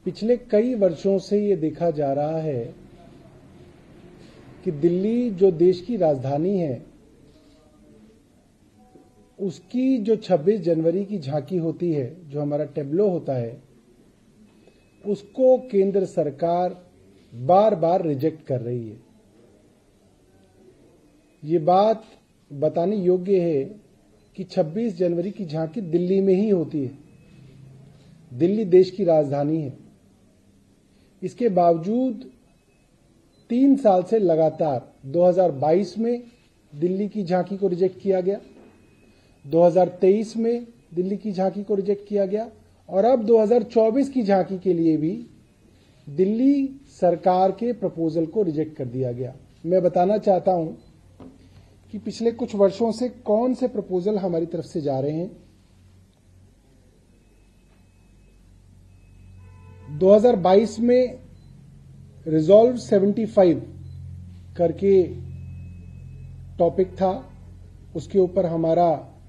पिछले कई वर्षों से ये देखा जा रहा है कि दिल्ली जो देश की राजधानी है, उसकी जो 26 जनवरी की झांकी होती है, जो हमारा टेब्लो होता है, उसको केंद्र सरकार बार बार रिजेक्ट कर रही है। ये बात बताने योग्य है कि 26 जनवरी की झांकी दिल्ली में ही होती है। दिल्ली देश की राजधानी है। इसके बावजूद 3 साल से लगातार 2022 में दिल्ली की झांकी को रिजेक्ट किया गया, 2023 में दिल्ली की झांकी को रिजेक्ट किया गया और अब 2024 की झांकी के लिए भी दिल्ली सरकार के प्रपोजल को रिजेक्ट कर दिया गया। मैं बताना चाहता हूं कि पिछले कुछ वर्षों से कौन से प्रपोजल हमारी तरफ से जा रहे हैं। 2022 में रिजॉल्व 75 करके टॉपिक था, उसके ऊपर हमारा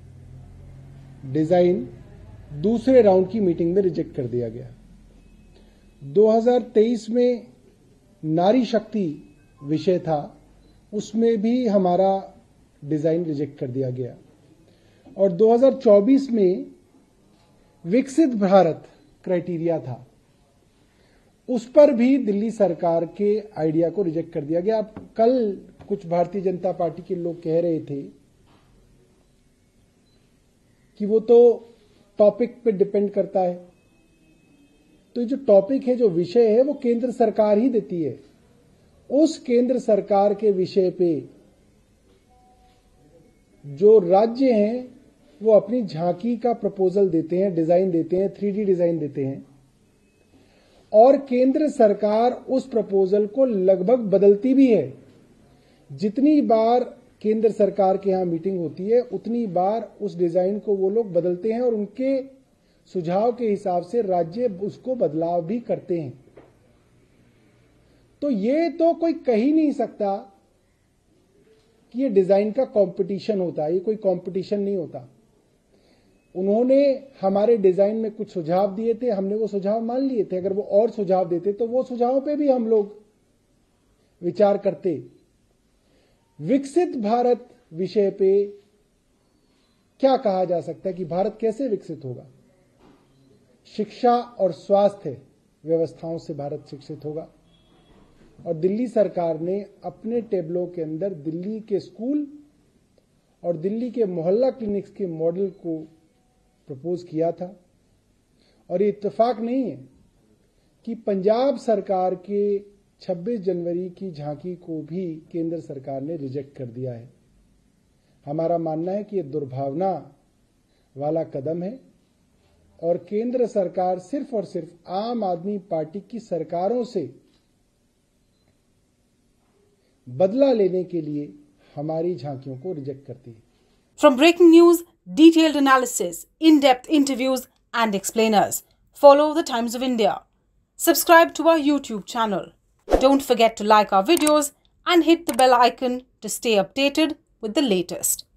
डिजाइन दूसरे राउंड की मीटिंग में रिजेक्ट कर दिया गया। 2023 में नारी शक्ति विषय था, उसमें भी हमारा डिजाइन रिजेक्ट कर दिया गया और 2024 में विकसित भारत क्राइटेरिया था, उस पर भी दिल्ली सरकार के आइडिया को रिजेक्ट कर दिया गया। अब कल कुछ भारतीय जनता पार्टी के लोग कह रहे थे कि वो तो टॉपिक पे डिपेंड करता है, तो जो टॉपिक है, जो विषय है, वो केंद्र सरकार ही देती है। उस केंद्र सरकार के विषय पे जो राज्य हैं वो अपनी झांकी का प्रपोजल देते हैं, डिजाइन देते हैं, 3D डिजाइन देते हैं और केंद्र सरकार उस प्रपोजल को लगभग बदलती भी है। जितनी बार केंद्र सरकार के यहां मीटिंग होती है, उतनी बार उस डिजाइन को वो लोग बदलते हैं और उनके सुझाव के हिसाब से राज्य उसको बदलाव भी करते हैं। तो ये तो कोई कह ही नहीं सकता कि ये डिजाइन का कंपटीशन होता है। ये कोई कंपटीशन नहीं होता। उन्होंने हमारे डिजाइन में कुछ सुझाव दिए थे, हमने वो सुझाव मान लिए थे। अगर वो और सुझाव देते तो वो सुझावों पे भी हम लोग विचार करते। विकसित भारत विषय पे क्या कहा जा सकता है कि भारत कैसे विकसित होगा? शिक्षा और स्वास्थ्य व्यवस्थाओं से भारत शिक्षित होगा और दिल्ली सरकार ने अपने टेबलों के अंदर दिल्ली के स्कूल और दिल्ली के मोहल्ला क्लिनिक्स के मॉडल को प्रपोज किया था। और ये इत्तेफाक नहीं है कि पंजाब सरकार के 26 जनवरी की झांकी को भी केंद्र सरकार ने रिजेक्ट कर दिया है। हमारा मानना है कि ये दुर्भावना वाला कदम है और केंद्र सरकार सिर्फ और सिर्फ आम आदमी पार्टी की सरकारों से बदला लेने के लिए हमारी झांकियों को रिजेक्ट करती है। From breaking news, detailed analysis, in-depth interviews and explainers, follow the Times of India. Subscribe to our YouTube channel. Don't forget to like our videos and hit the bell icon to stay updated with the latest.